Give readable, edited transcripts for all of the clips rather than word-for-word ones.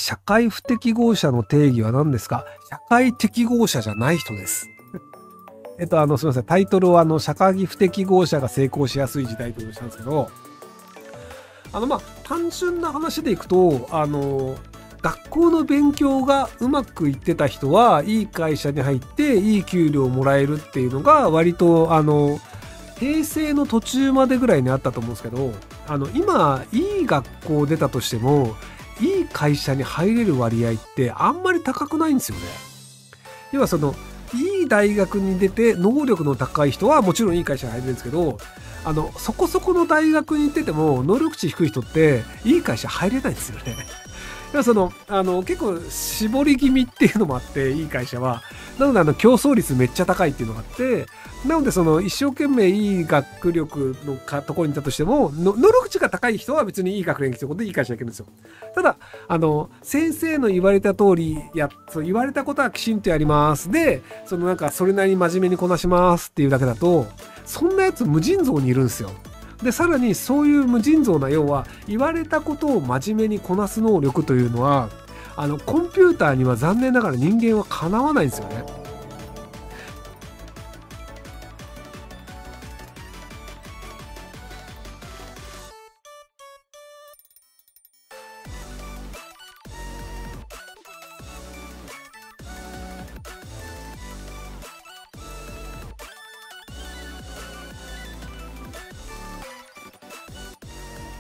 社会不適合者の定義は何ですか？社会適合者じゃない人です。すみません。タイトルは社会不適合者が成功しやすい時代としたんですけど、単純な話でいくと、学校の勉強がうまくいってた人はいい会社に入っていい給料をもらえるっていうのが割と平成の途中までぐらいにあったと思うんですけど、今いい学校出たとしてもいい会社に入れる割合ってあんまり高くないんですよね。要はいい大学に出て能力の高い人はもちろんいい会社に入れるんですけど、そこそこの大学に行ってても能力値低い人っていい会社入れないんですよね。結構絞り気味っていうのもあって、いい会社は。なので競争率めっちゃ高いっていうのがあって、なので一生懸命いい学力のところにいたとしても、能力値が高い人は別にいい学年に来たことでいい会社に行けるんですよ。ただ、先生の言われた通り、言われたことはきちんとやります。で、それなりに真面目にこなしますっていうだけだと、そんなやつ無尽蔵にいるんですよ。で、さらにそういう無尽蔵な、要は言われたことを真面目にこなす能力というのは、コンピューターには残念ながら人間はかなわないんですよね。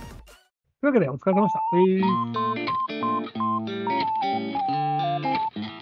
というわけでお疲れ様でした。